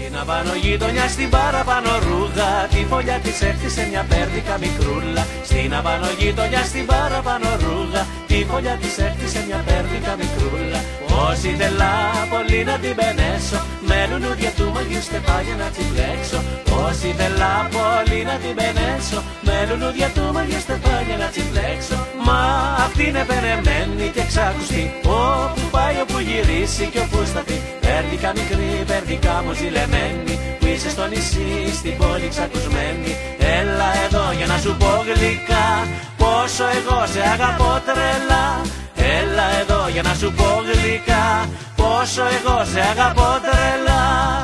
Στην απάνω γειτονιά στην παραπάνω ρούγα, τη φωλιά της έκτισε μια πέρδικα μικρούλα. Στην απάνω γειτονιά στην παραπάνω ρούγα, τη φωλιά της έκτισε μια πέρδικα μικρούλα. Πώς ήθελα πολύ να την πενέσω, με λουλούδια του μαγιού στεφάνια να τσιπλέξω. Πώς ήθελα πολύ να την πενέσω, με λουλούδια του μαγιού στεφάνια να τσιπλέξω. Μα αυτή είναι πενεμένη και ξάκουστη, όπου πάει όπου γυρίσει και όπου σταθεί. Πέρδικα μικρή, πέρδικα μου ζηλεμένη, που είσαι στο νησί, στην πόλη ξακουσμένη. Έλα εδώ για να σου πω γλυκά, πόσο εγώ σε αγαπώ τρελά. Έλα εδώ για να σου πω γλυκά, πόσο εγώ σε αγαπώ τρελά.